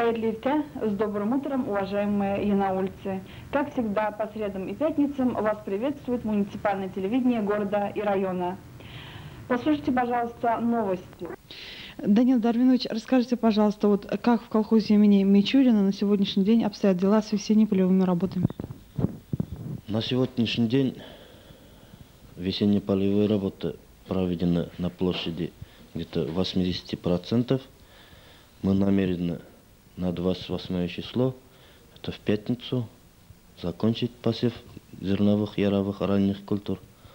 Хайрлите, с добрым утром, уважаемые янаульцы. Как всегда, по средам и пятницам вас приветствует муниципальное телевидение города и района. Послушайте, пожалуйста, новости. Данил Дарвинович, расскажите, пожалуйста, вот как в колхозе имени Мичурина на сегодняшний день обстоят дела с весенне-полевыми работами? На сегодняшний день весенне-полевые работы проведены на площади где-то 80%. Мы намерены на 28 число, это в пятницу, закончить посев зерновых, яровых, ранних культур.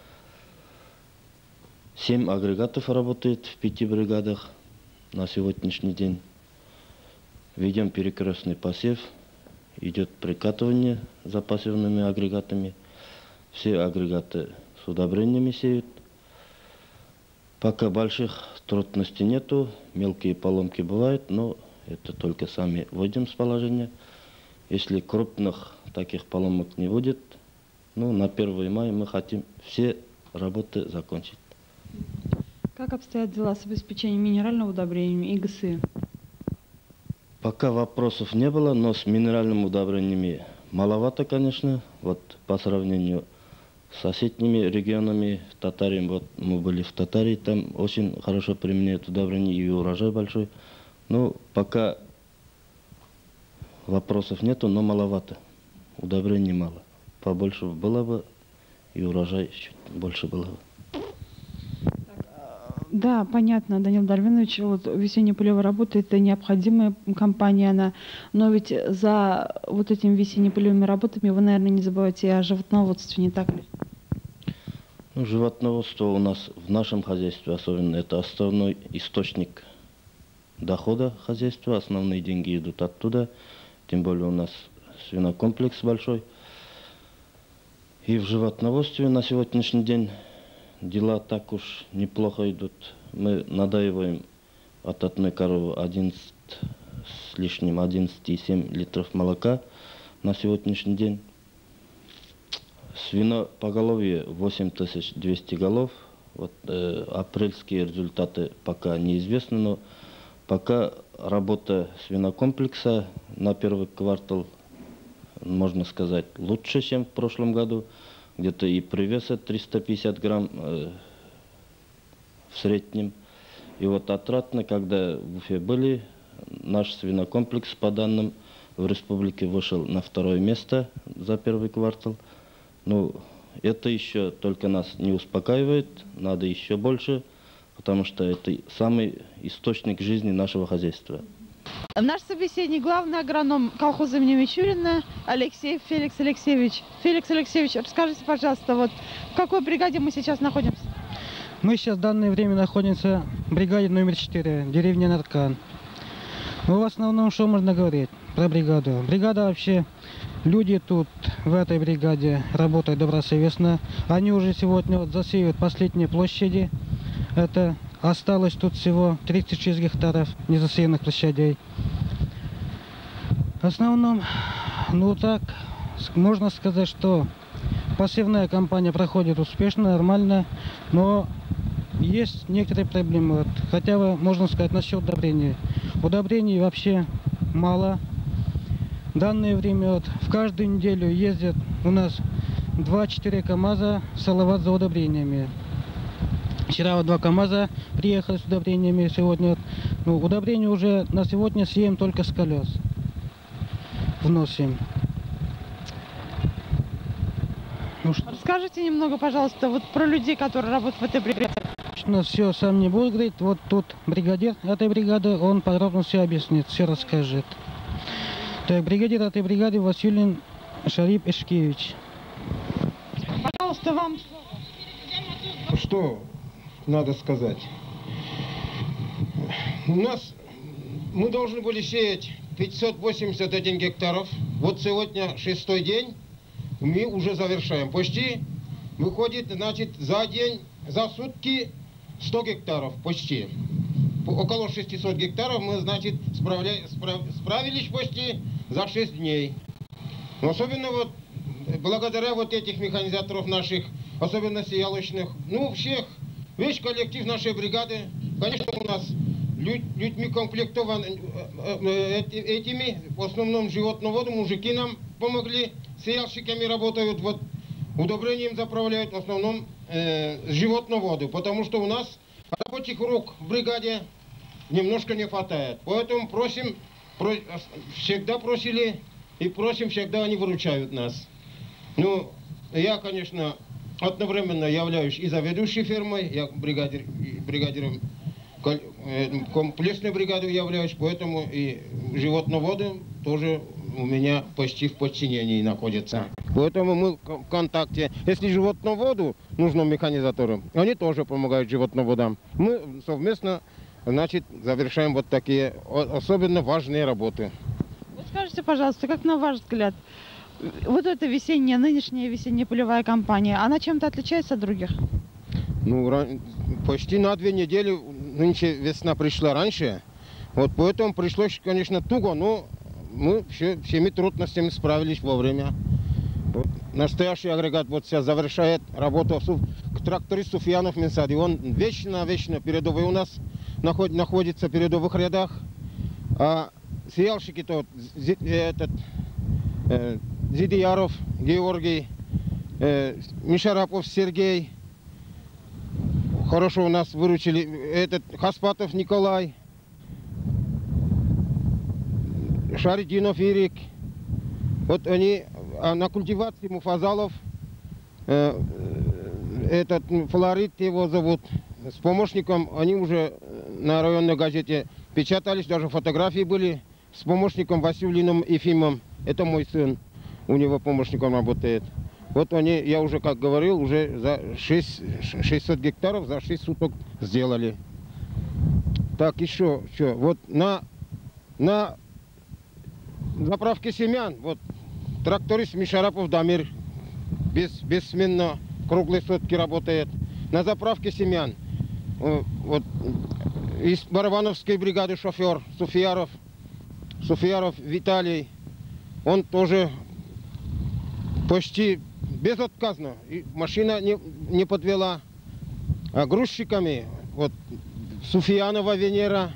7 агрегатов работает в 5 бригадах на сегодняшний день. Ведем перекрестный посев, идет прикатывание за посевными агрегатами. Все агрегаты с удобрениями сеют. Пока больших трудностей нету, мелкие поломки бывают, но это только сами выйдем с положения. Если крупных таких поломок не будет, ну, на 1 мая мы хотим все работы закончить. Как обстоят дела с обеспечением минерального удобрениями и ГСИ? Пока вопросов не было, но с минеральными удобрениями маловато, конечно. Вот по сравнению с соседними регионами, Татарией, вот мы были в Татарии, там очень хорошо применяют удобрения и урожай большой. Ну, пока вопросов нету, но маловато. Удобрений мало. Побольше было бы, и урожай чуть больше было бы. Да, понятно, Данил Дарвинович, вот весенне-полевая работа — это необходимая компания, она, но ведь за вот этими весенне-полевыми работами вы, наверное, не забывайте о животноводстве, не так ли? Ну, животноводство у нас в нашем хозяйстве особенно, это основной источник дохода хозяйства, основные деньги идут оттуда, тем более у нас свинокомплекс большой. И в животноводстве на сегодняшний день дела так уж неплохо идут. Мы надаиваем от одной коровы 11 с лишним, 11,7 литров молока на сегодняшний день. Свинопоголовье 8200 голов. Вот, апрельские результаты пока неизвестны, но пока работа свинокомплекса на 1 квартал, можно сказать, лучше, чем в прошлом году. Где-то и привеса 350 грамм в среднем. И вот отрадно, когда в Уфе были, наш свинокомплекс, по данным, в республике вышел на 2 место за 1 квартал. Ну, это еще только нас не успокаивает, надо еще больше, потому что это самый источник жизни нашего хозяйства. Наш собеседник, главный агроном колхоза имени Мичурина Алексеев Феликс Алексеевич. Феликс Алексеевич, расскажите, пожалуйста, вот в какой бригаде мы сейчас находимся? Мы сейчас в данное время находимся в бригаде номер 4, деревня Наркан. Ну, в основном, что можно говорить про бригаду? Бригада вообще, люди тут в этой бригаде работают добросовестно. Они уже сегодня вот засеивают последние площади. Это осталось тут всего 36 гектаров незасеянных площадей. В основном, ну так, можно сказать, что посевная кампания проходит успешно, нормально, но есть некоторые проблемы. Вот, хотя бы, можно сказать, насчет удобрений. Удобрений вообще мало. В данное время вот, в каждую неделю ездят у нас 2-4 КАМАЗа в Салават за удобрениями. Вчера вот 2 КАМАЗа приехали с удобрениями, сегодня вот, ну, удобрения уже на сегодня съем только с колес. Вносим. Ну, Расскажите немного, пожалуйста, вот про людей, которые работают в этой бригаде. все сам не буду говорить. Вот тут бригадир этой бригады, он подробно все объяснит, все расскажет. Так, бригадир этой бригады Василин Шарип Эшкевич. Пожалуйста, вам. Что надо сказать? У нас мы должны были сеять 581 гектаров. Вот сегодня 6-й день. Мы уже завершаем. Почти выходит, значит, за день, за сутки 100 гектаров. Почти. Около 600 гектаров мы, значит, справились почти за 6 дней. Но особенно вот благодаря вот этих механизаторов наших, особенно сиялочных, ну, всех, весь коллектив нашей бригады, конечно, у нас людьми комплектованы этими, в основном животноводы, мужики нам помогли, сеяльщиками работают, вот удобрением заправляют в основном животноводы, потому что у нас рабочих рук в бригаде немножко не хватает. Поэтому просим, всегда просили и просим, всегда они выручают нас. Ну, я, конечно, одновременно являюсь и заведующей фермой, я бригадиром комплексной бригады являюсь, поэтому и животноводы тоже у меня почти в подчинении находятся. Поэтому мы в контакте. Если животноводу нужно механизаторам, они тоже помогают животноводам. Мы совместно, значит, завершаем вот такие особенно важные работы. Вот скажите, пожалуйста, как на ваш взгляд, вот эта нынешняя весенняя полевая кампания, она чем-то отличается от других? Ну, почти на 2 недели, нынче весна пришла раньше, вот поэтому пришлось, конечно, туго, но мы всеми трудностями справились вовремя. Вот. Настоящий агрегат вот сейчас завершает работу. Тракторист Суфьянов Менсади, он вечно передовой у нас находится в передовых рядах, а сеяльщики-то Зидияров Георгий, Мишарапов Сергей, хорошо у нас выручили, Хаспатов Николай, Шаридинов Ирик. Вот они на культивации Муфазалов, Флорид его зовут, с помощником, они уже на районной газете печатались, даже фотографии были, с помощником Василиным Ефимом, это мой сын, у него помощником работает. Вот они, я уже, как говорил, уже за 600 гектаров за 6 суток сделали. Так, еще, что, вот на заправке семян, вот, тракторист Мишарапов Дамир бессменно круглые сутки работает. На заправке семян, вот, из Барабановской бригады шофер Суфьяров Виталий, он тоже почти безотказно, и машина не подвела. А грузчиками, вот, Суфьянова Венера,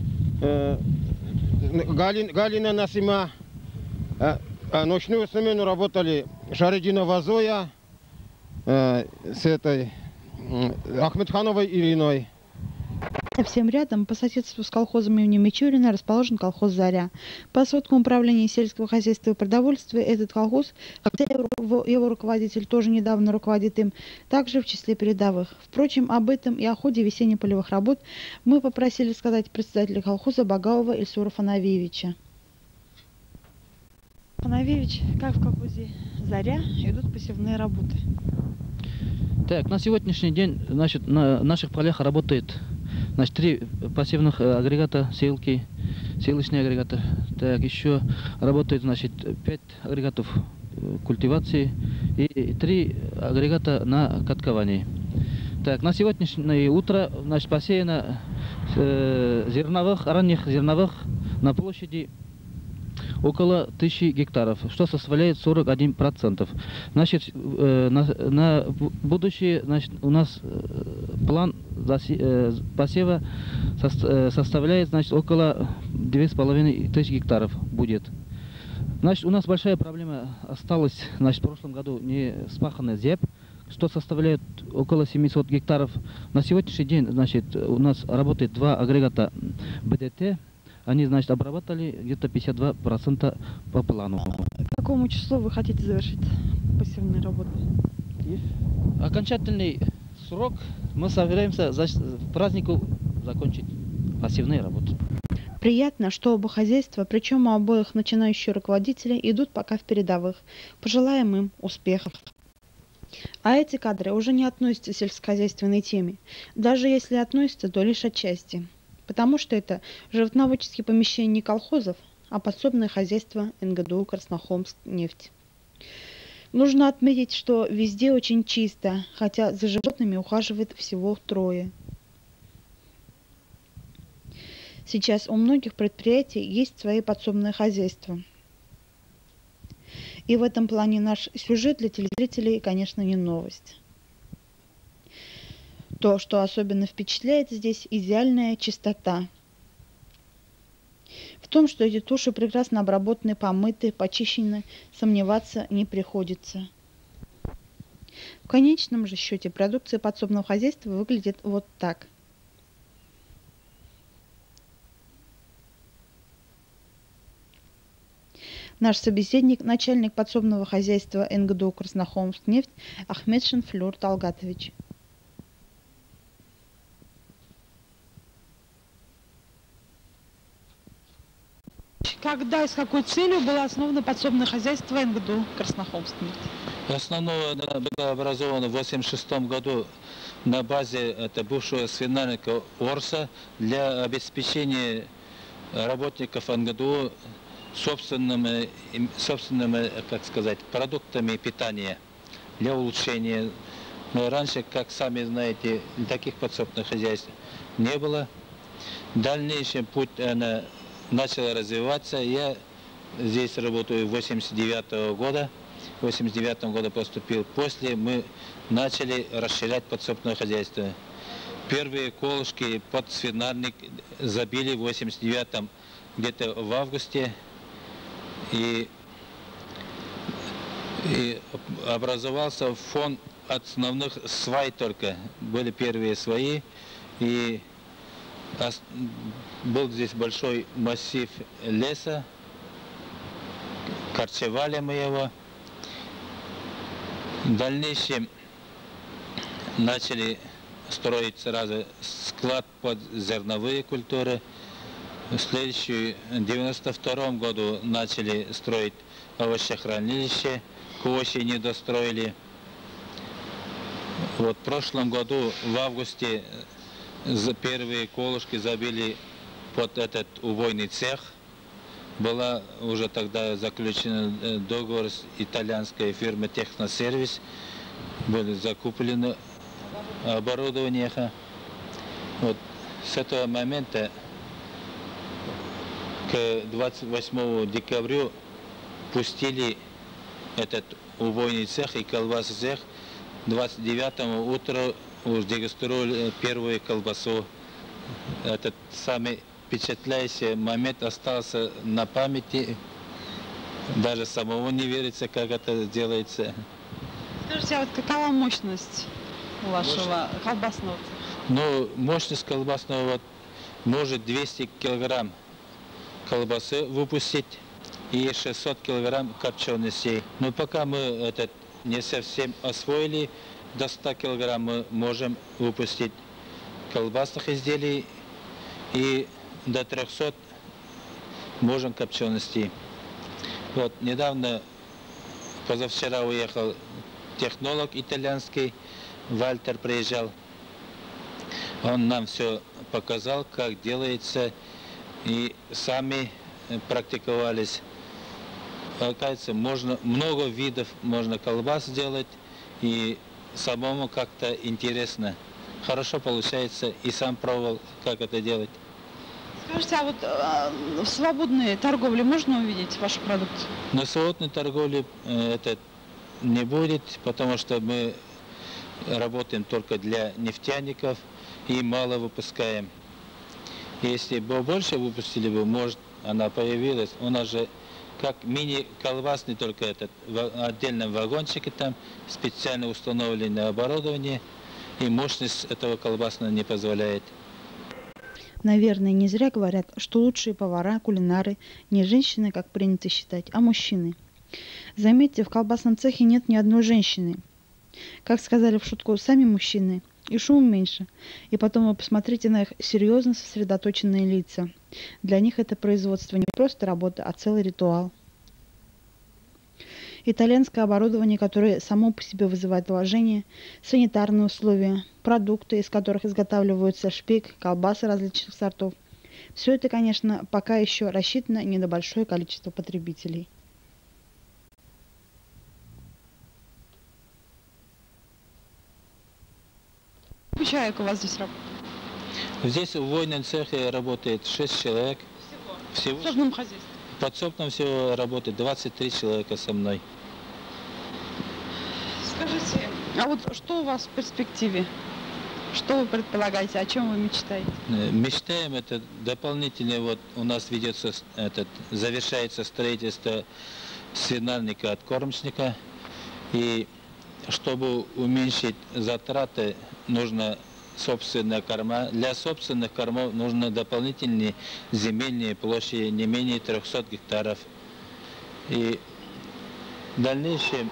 Галина Насима, а ночную смену работали Шаридинова Зоя с этой Ахмедхановой Ириной. Совсем рядом, по соседству с колхозом имени Мичурина, расположен колхоз «Заря». По сводкам управления сельского хозяйства и продовольствия, этот колхоз, хотя его руководитель тоже недавно руководит им, также в числе передовых. Впрочем, об этом и о ходе весенне-полевых работ мы попросили сказать председателя колхоза Багаова Ильсура Фанавиевича. Фанавиевич, как в колхозе «Заря» идут посевные работы? Так, на сегодняшний день, значит, на наших полях работает, значит, 3 пассивных агрегата, сеялочные агрегаты. Так, еще работает, значит, 5 агрегатов культивации и 3 агрегата на катковании. Так, на сегодняшнее утро, значит, посеяно ранних зерновых на площади около 1000 гектаров, что составляет 41%. Значит, на будущее, значит, у нас план посева составляет, значит, около 2500 гектаров будет. Значит, у нас большая проблема осталась, значит, в прошлом году не спаханный зеб, что составляет около 700 гектаров. На сегодняшний день, значит, у нас работает 2 агрегата БДТ. Они, значит, обработали где-то 52% по плану. К какому числу вы хотите завершить посевные работы? Окончательный срок мы собираемся к празднику закончить посевные работы. Приятно, что оба хозяйства, причем у обоих начинающие руководители, идут пока в передовых. Пожелаем им успехов. А эти кадры уже не относятся к сельскохозяйственной теме. Даже если относятся, то лишь отчасти. Потому что это животноводческие помещения не колхозов, а подсобное хозяйство НГДУ «Краснохолмскнефть». Нужно отметить, что везде очень чисто, хотя за животными ухаживает всего 3. Сейчас у многих предприятий есть свои подсобные хозяйства. И в этом плане наш сюжет для телезрителей, конечно, не новость. То, что особенно впечатляет здесь, идеальная чистота. том, что эти туши прекрасно обработаны, помыты, почищены, сомневаться не приходится. В конечном же счете продукция подсобного хозяйства выглядит вот так. Наш собеседник, начальник подсобного хозяйства НГДУ «Краснохолмскнефть» Ахметшин Флюр Талгатович. Когда и с какой целью было основано подсобное хозяйство НГДУ «Краснохолмскнефть»? Основное было образовано в 1986 году на базе бывшего свинарника Орса для обеспечения работников НГДУ собственными, как сказать, продуктами питания для улучшения. Но раньше, как сами знаете, таких подсобных хозяйств не было. Дальнейший путь начал развиваться. Я здесь работаю 1989 года. В 1989 году поступил. После мы начали расширять подсобное хозяйство. Первые колышки под свинарник забили в 1989 где-то в августе. И образовался фон основных свай только. Были первые сваи. И был здесь большой массив леса. Корчевали мы его. В дальнейшем начали строить сразу склад под зерновые культуры. В следующем, 1992 году начали строить овощехранилище, к осени достроили. Вот в прошлом году, в августе, первые колышки забили под этот убойный цех. Была уже тогда заключен договор с итальянской фирмой «Техносервис». Были закуплены оборудование. Вот с этого момента к 28 декабря пустили этот убойный цех и колбасный цех. 29 утра уже дегустировали первую колбасу. Этот самый впечатляющий момент остался на памяти. Даже самому не верится, как это делается. Скажите, а вот какова мощность вашего колбасного цеха? Ну, мощность колбасного может 200 килограмм колбасы выпустить и 600 килограмм копченостей. Но пока мы не совсем освоили, до 100 килограмм мы можем выпустить колбасных изделий и до 300 можем копченостей. Вот недавно, позавчера уехал технолог итальянский, Вальтер приезжал. Он нам все показал, как делается, и сами практиковались. Оказывается, много видов можно колбас сделать, и самому как-то интересно. Хорошо получается, и сам пробовал, как это делать. Скажите, а вот в свободной торговле можно увидеть вашу продукцию? На свободной торговле это не будет, потому что мы работаем только для нефтяников и мало выпускаем. Если бы больше выпустили бы, может, она появилась. У нас же как мини-колбасный, только в отдельном вагончике там специально установленное оборудование, и мощность этого колбасного не позволяет. Наверное, не зря говорят, что лучшие повара, кулинары не женщины, как принято считать, а мужчины. Заметьте, в колбасном цехе нет ни одной женщины. Как сказали в шутку сами мужчины, и шум меньше. И потом вы посмотрите на их серьезно сосредоточенные лица. Для них это производство не просто работа, а целый ритуал. Итальянское оборудование, которое само по себе вызывает уважение, санитарные условия, продукты, из которых изготавливаются шпик, колбасы различных сортов. Все это, конечно, пока еще рассчитано не на большое количество потребителей. Сколько человек у вас здесь работает? Здесь в убойном цехе работает 6 человек. Всего? В подсобном хозяйстве? В подсобном всего работает 23 человека со мной. Скажите, а вот что у вас в перспективе? Что вы предполагаете, о чем вы мечтаете? Мечтаем, это дополнительно, вот у нас ведется, завершается строительство свинарника от кормочника, и чтобы уменьшить затраты, нужно собственная корма. Для собственных кормов нужно дополнительные земельные площади, не менее 300 гектаров. И в дальнейшем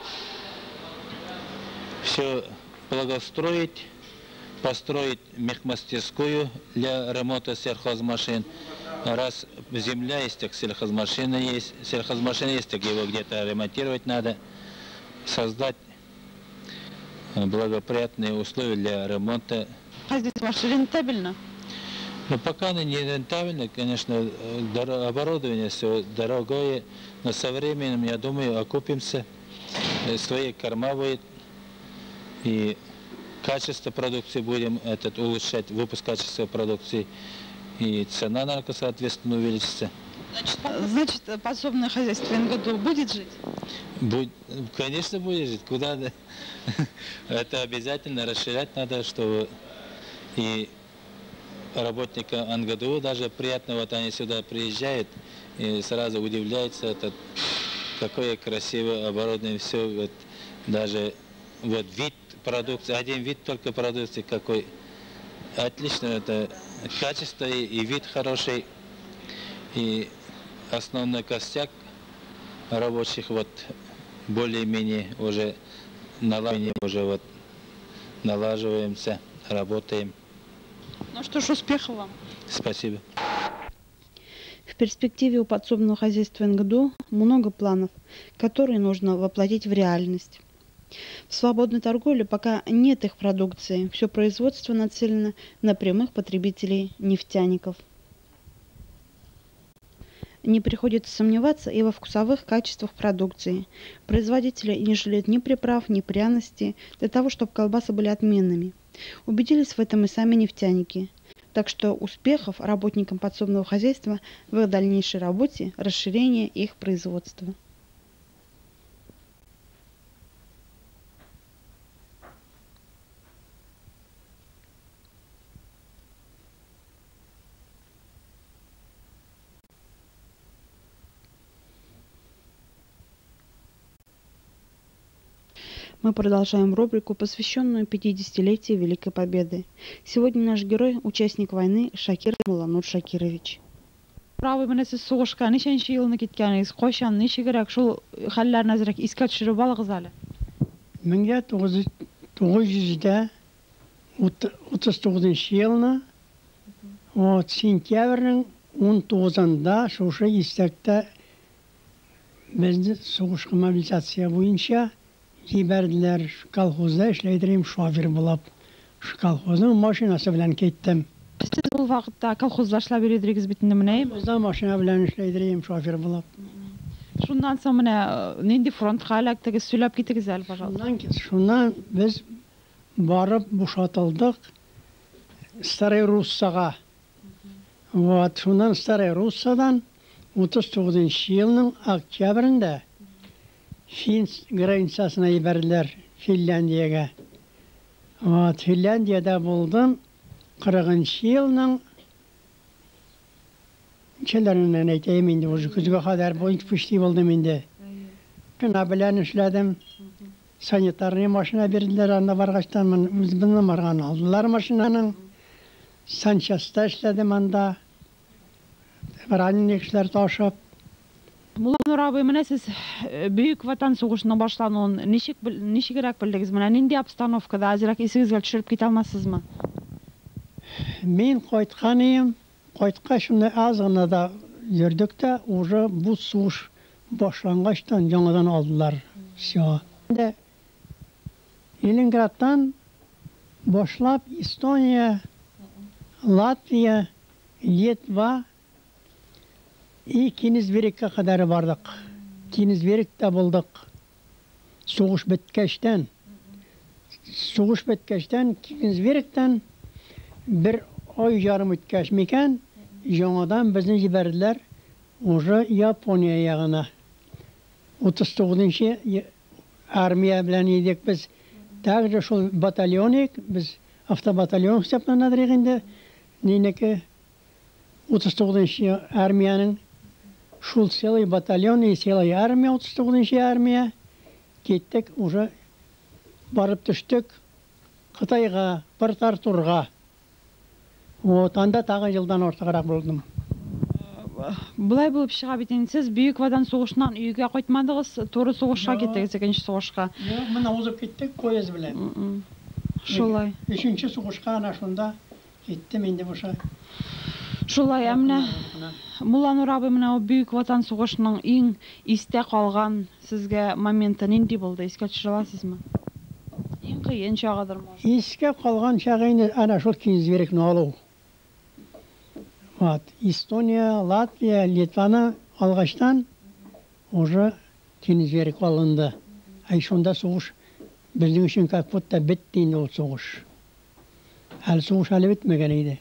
все благоустроить, построить мехмастерскую для ремонта сельхозмашин. Раз земля есть, так сельхозмашина есть. Сельхозмашина есть, так его где-то ремонтировать надо. Создать благоприятные условия для ремонта. А здесь ваше рентабельно? Но пока оно не рентабельно, конечно, оборудование все дорогое, но со временем, я думаю, окупимся, свои корма будет, и качество продукции будем улучшать, выпуск качества продукции, и цена, наверное, соответственно, увеличится. Значит, подсобное хозяйство в этом году будет жить? Конечно, будет жить. Куда? Это обязательно расширять надо, чтобы и работникам НГДУ даже приятно, вот они сюда приезжают и сразу удивляются, какое красивое оборудование, все, вот, даже вот вид продукции, один вид только продукции какой. Отлично, это качество и вид хороший, и основной костяк рабочих вот более-менее уже налаживаемся, работаем. Ну что ж, успехов вам. Спасибо. В перспективе у подсобного хозяйства НГДУ много планов, которые нужно воплотить в реальность. В свободной торговле пока нет их продукции, все производство нацелено на прямых потребителей нефтяников. Не приходится сомневаться и во вкусовых качествах продукции. Производители не жалеют ни приправ, ни пряностей для того, чтобы колбасы были отменными. Убедились в этом и сами нефтяники. Так что успехов работникам подсобного хозяйства в их дальнейшей работе, расширение их производства. Мы продолжаем рубрику, посвященную 50-летию Великой Победы. Сегодня наш герой – участник войны Шакир Муланур Шакирович. Правы менен сиз согушка неченчи жылына кеткениңиз, кошон, нече керек, ушул халларын азыраак эске түшүрүп алыңыз али. 1939 жылына сентябрьнин 19-ында шушы истекте бизди согушка мобилизация боюнча жибердилер. Колхозда иштейдирим, шофер болуп. Колхоздун машинасы менен кеттим. Сиз бул вакытта колхозда иштеп бердиңиз битинде менен? Колхозда машина менен иштейдирим, шофер болуп. Шундан соң менен ненди фронтка алектиги сүйлөп кетиңиз али, пожалуйста. Шундан биз барып бушатылдык Старой Руссага. Вот, шундан Старой Руссадан 39 жылдын октябрында Фин границасына жибердилер, Финляндияга. Вот, Финляндияда болдум 40 жылдын нечелеринен айтайын инде, уже күзгө кадар боюнча почти болдум инде. Жана белән эшләдем. Санитарный машина бердилер, анда баргачтан үзүмдүн барган алдылар машинаның. Санчаста эшләдем анда. Раненый кишилер ташып. Муланур абый, менен сиз Бүйүк Ватан согушунун башлануун нечегерээк билдиңиз? Менен эмне обстановкада азыраак эсиңизге түшүрүп кете аласызбы? Мен кайтканым, кайткач аз гана да жүрдүк та, уже бу согуш башлангачтан жаңадан алдылар. Всё. Ленинградтан башлап Эстония, Латвия, Литва и Кинизберекке кадар бардык. Кинизберекте болдук. Согуш биткечтен. Кинизберектен bir ай жарым үткәч микән, жаңадан безне җибәрделәр уже Япония ягына. 39-нчы армия белән идек без. Также шул батальоник, без автобатальон хисапланадыр инде. Нинеке 39-нчы армияның шул целый батальон и целая армия, 39-нчы армия. Кеттек, уже барып төштек Кытайга, Порт-Артурга. Вот, анда тагы жылдан артыграк булдым. Былай булып чыга бит инде. Сез Бүйүк Ватан сугышынан үйгө кайтмадыгыз, туры сугышка кеттиңиз, экинчи сугышка. Yok, мына узып кеттек поезд белән. Шулай. Üçüncü сугышка ана шунда кеттем инде буша. Шулай, әмнә Мулланур абый, менә Бүйүк Ватан сугышының иң истә калган сезгә моменты нинди булды? Искә төшерә аласызмы? Иң кыен чагыдыр, может. Искә калган чагы инде ана шул Кинзверикне алу. Вот, Эстония, Латвия, Литваны алгаштан уже Кинзверик алынды. Ай шунда сугыш безнең өчен как будто бетте инде ул сугыш. Әле сугыш әле бетмәгән иде.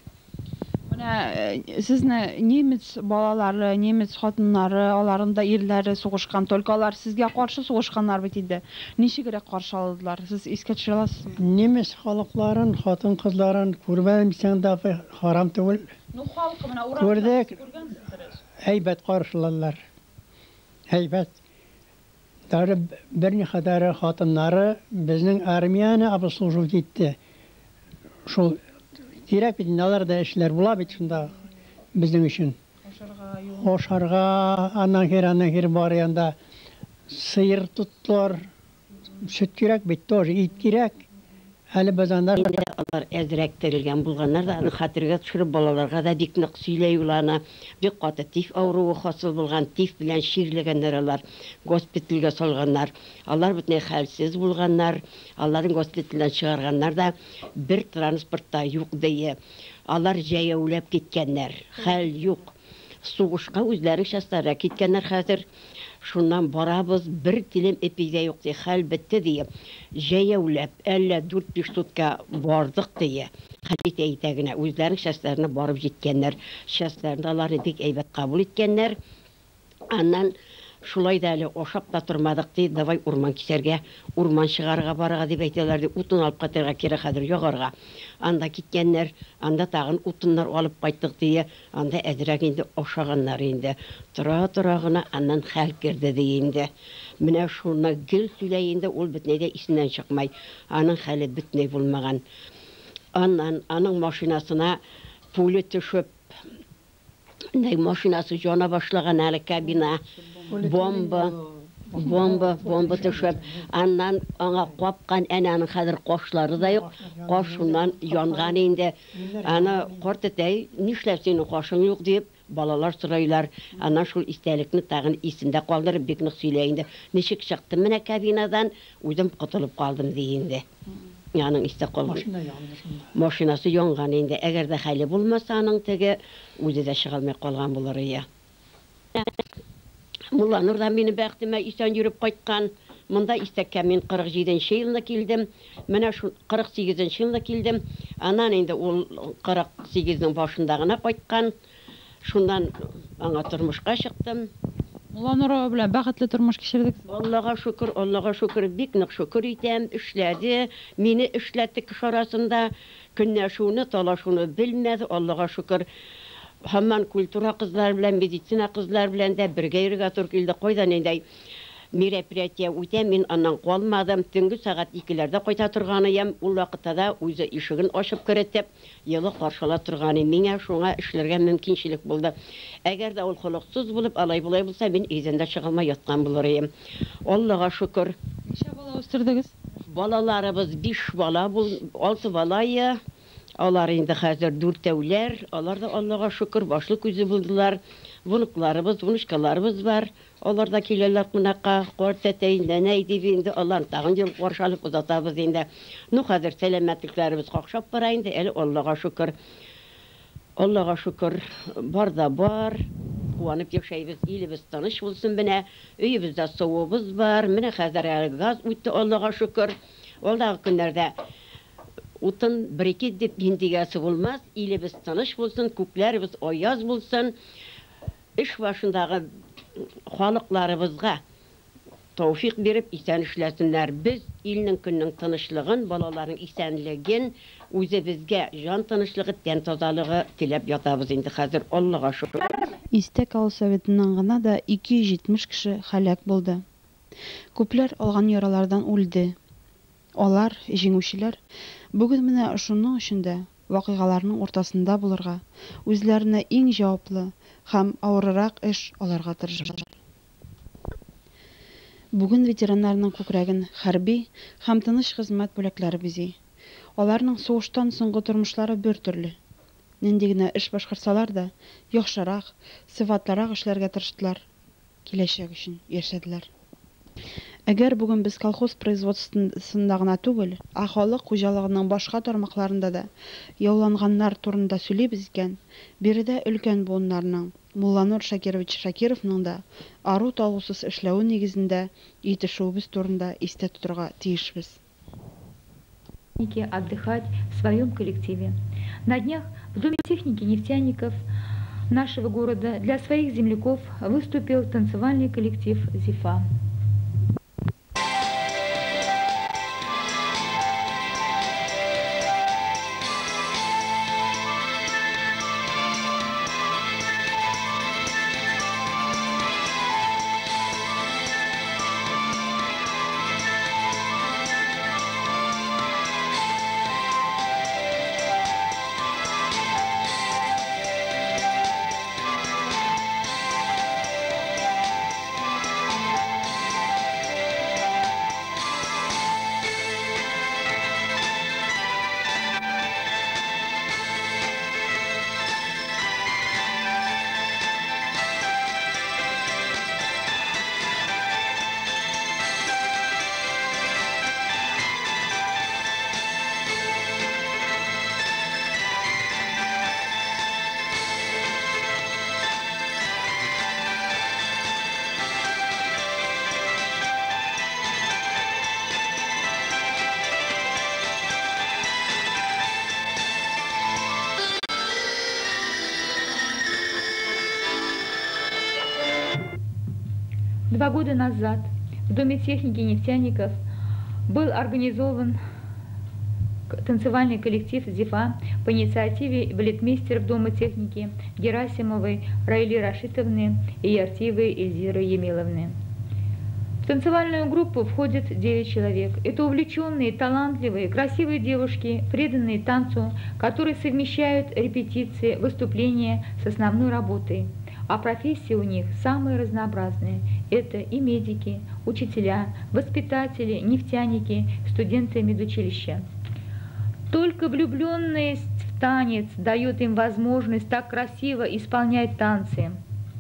Менә сезне немец балалары, немец хатыннары, аларның да ирләре сугышкан, только алар сезгә каршы сугышканнар бит инде. Ничегрәк каршы алдылар? Сез искә төшерә аласызмы? Немец халыкларын, хатын-кызларын күрмәсәң дә харам түгел. Ну, халкы менә Күрдек. күргәнсездер. Әйбәт каршылалар. Әйбәт. Дары берни хәдәре хатыннары безнең армияны обслуживать итте. Шул кирәк бит алар да эшләр була бит шунда безнең өчен. Ошарга, аннан кир бар янда сыер туттылар. Süt кирәк бит тоже, ит кирәк. Әле без анда алар әзрәк терелгән булганнар да, аны хәтергә төшереп балаларга да бик нык сөйләй улана. Бик каты тиф авыруы хасыл булган, тиф белән ширлегәннәр алар, госпитальгә салганнар. Алар бөтенләй хәлсез булганнар. Аларын госпитальдән чыгарганнар да бер транспортта юк дие. Алар җәяүләп киткәннәр. Хәл юк. Сугышка үзләре шәстәре киткәннәр хәзер. Шуннан барабыз, бер тилем эпигә юк ди, хәл бетте ди. Җәяүләп, әллә 4-5 сутка бардык ди. Хәлит әйтәгенә үзләренең шәсләренә барып җиткәннәр. Шәсләрне алар бик әйбәт кабул иткәннәр. Аннан шулай да әле ашап та тормадык ди, давай урман кисәргә, урман чыгарга барырга дип әйтәләр ди. Утын алып кайтырга кирәк хәзер ягарга. Анда киткәннәр, анда тагын утыннар алып кайттык ди. Анда әзрәк инде ашаганнар инде. Тора гына аннан хәл кирде ди инде. Менә шуны гел сөйләй инде, ул бөтенләй дә исеннән чыкмай. Аның хәле бөтенләй булмаган. Аннан аның машинасына пуля төшеп, машинасы жана башлаган әле кабина. Бомба төшеп, аннан аңа капкан, әнәнең хәзер кашлары да юк, кашыннан янган инде. Аны картәй, нишләп синең кашың юк дип, балалар сорайлар. Аннан шул истәлекне тагын исендә калдырып, бик нык сөйләй инде. Ничек чыктым менә кабинадан, үзем котылып калдым ди инде. Яның истә калды. Машинасы янган инде. Әгәр дә хәле булмаса, аның теге үзе дә чыга алмый калган булыр ия. Мулланурдан мине бәхтемә исән йөреп кайткан. Монда истәккә мин 47нче елда килдем. Менә шу 48нче елда килдем. Аннан инде ул 48нең башында гына кайткан. Шундан аңа тормышка чыктым. Мулланур белән бәхетле тормыш кичердек. Аллага шөкер, бик нык шөкер итәм. Эшләде, мине эшләтте кеш арасында. Көнләшүне, талашуны белмәде. Аллага шөкер. Һәммән культура кызлар белән, медицина кызлар белән дә бергә йөргә туры килде. Кайдан инде мероприятие үтә, мин аннан калмадым. Төнге сәгать 2ләрдә кайта торганым, ул вакытта да үзе ишеген ачып керетеп, елы каршыла торганым. Миңа шуңа эшләргә мөмкинчелек булды. Әгәр дә ул холыксыз булып, алай булса, мин изендә чыгылмай яткан булыр идем. Аллага шөкер. Ничә бала үстердегез? Балаларыбыз 5 бала, 6 балайы. Алар инде хәзер 4-тәүләр, алар да Аллага шөкер башлы күзе булдылар. Вунукларыбыз, вунушкаларыбыз бар. Алар да киләләр кунакка, картәтәйдән әйтеп инде, алар тагын ел каршылык узатабыз инде. Ну хәзер сәламәтлекләребез какшап бара инде, әле Аллага шөкер. Аллага шөкер, бар да бар. Куанып яшәйбез, илебез тыныч булсын менә. Өебездә суыбыз бар. Менә хәзер газ үтте, Аллага шөкер. Алдагы көннәрдә утын брикет дип гендигәсе булмас, илебез тыныч булсын, күкләребез аяз булсын. Эш башындагы халыкларыбызга тауфик беріп, исән эшләсеннәр. Біз илнең көннең тынычлыгын, балаларның исәнлеген, үзе безгә жан тынычлыгы, тән тазалыгы теләп ятабыз инде хәзер. Аллага шөкер. Истек авыл советыннан гына да 270 кеше һәлак булды. Күпләр алган яралардан үлде. Алар, җиңүчеләр, бүген менә шуның өчен дә вакыйгаларның уртасында булырга, үзләренә иң җаваплы һәм авыррак эш аларга тырышалар. Бүген ветераннарның күкрәген хәрби һәм тыныч хезмәт бүләкләре бизи. Аларның сугыштан соңгы тормышлары бер төрле. Нинди генә эш башкарсалар да, яхшырак, сыйфатлырак эшләргә тырыштылар. Киләчәк өчен яшәделәр. Әгәр бүген без колхоз производствосында гына түгел, халык хуҗалыгының башка тармакларында да яуланганнар турында сөйлибез икән, биредә өлкән буыннарның Мулланур Шакирович Шакировның да ару талусыз эшләүе нигезендә итешүебез турында истә тотырга тиешбез. Отдыхать в своем коллективе. На днях в Доме техники нефтяников нашего города для своих земляков выступил танцевальный коллектив «Зифа». Два года назад в Доме техники нефтяников был организован танцевальный коллектив «Зифа» по инициативе балетмейстеров Дома техники Герасимовой Раили Рашитовны и Яртиевой Эльзиры Емеловны. В танцевальную группу входит 9 человек. Это увлеченные, талантливые, красивые девушки, преданные танцу, которые совмещают репетиции, выступления с основной работой. А профессии у них самые разнообразные. Это и медики, учителя, воспитатели, нефтяники, студенты медучилища. Только влюбленность в танец дает им возможность так красиво исполнять танцы.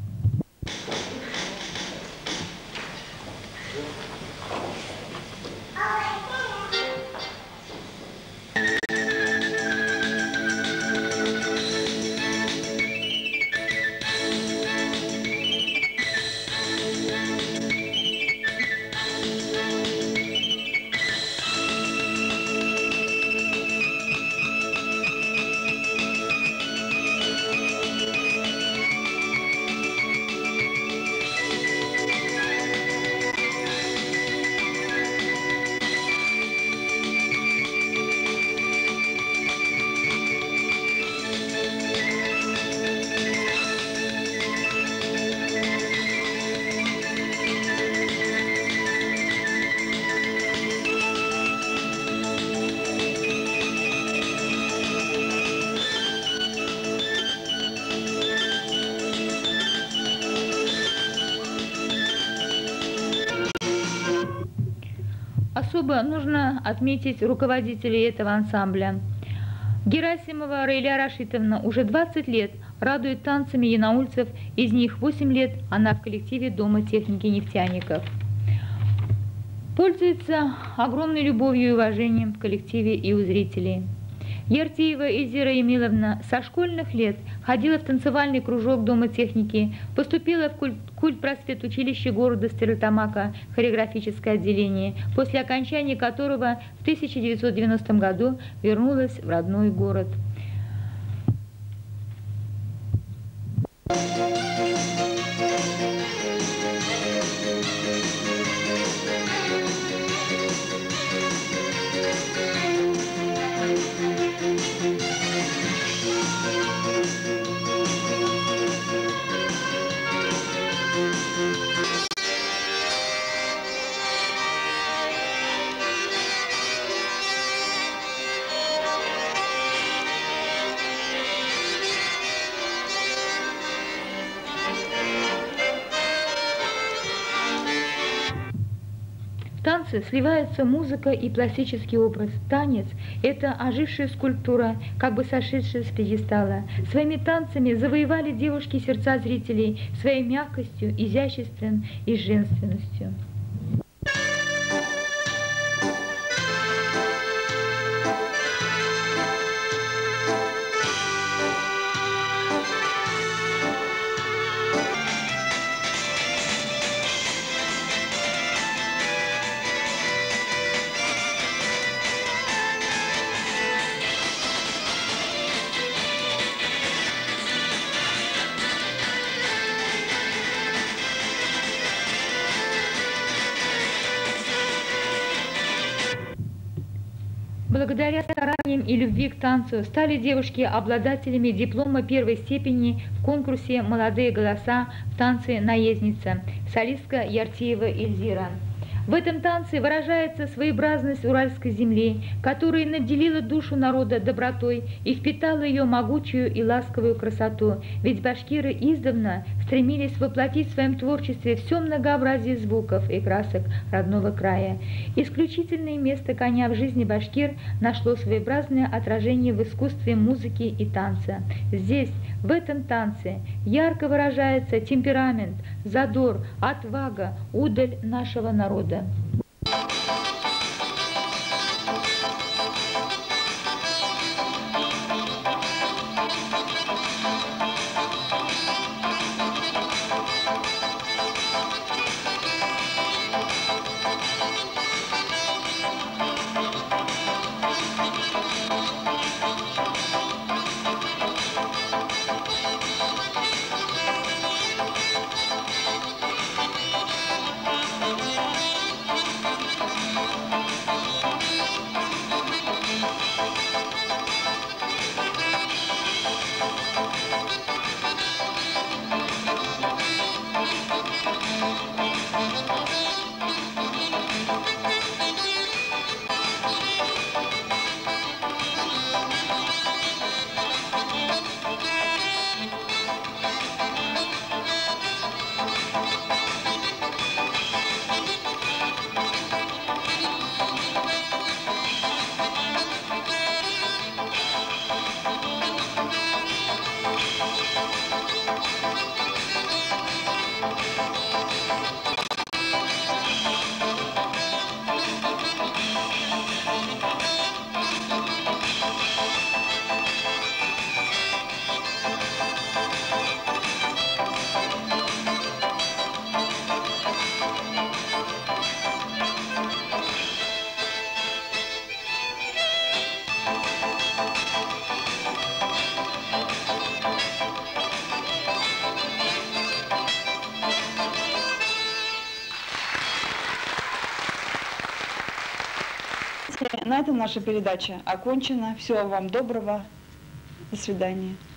Особо нужно отметить руководителей этого ансамбля. Герасимова Раиля Рашитовна уже 20 лет радует танцами янаульцев, из них 8 лет она в коллективе Дома техники нефтяников. Пользуется огромной любовью и уважением в коллективе и у зрителей. Яртиева Эльзира Емеловна со школьных лет ходила в танцевальный кружок Дома техники, поступила в культпросветучилище города Стерлитамака, хореографическое отделение, после окончания которого в 1990 году вернулась в родной город. В танце сливаются музыка и пластический образ. Танец – это ожившая скульптура, как бы сошедшая с пьедестала. Своими танцами завоевали девушки сердца зрителей, своей мягкостью, изяществом и женственностью. Благодаря стараниям и любви к танцу стали девушки обладателями диплома первой степени в конкурсе «Молодые голоса» в танце «Наездница», солистка Яртиева Эльзира. В этом танце выражается своеобразность уральской земли, которая наделила душу народа добротой и впитала ее могучую и ласковую красоту. Ведь башкиры издавна стремились воплотить в своем творчестве все многообразие звуков и красок родного края. Исключительное место коня в жизни башкир нашло своеобразное отражение в искусстве музыки и танца. Здесь, в этом танце, ярко выражается темперамент, задор, отвага, удаль нашего народа. На этом наша передача окончена. Всего вам доброго. До свидания.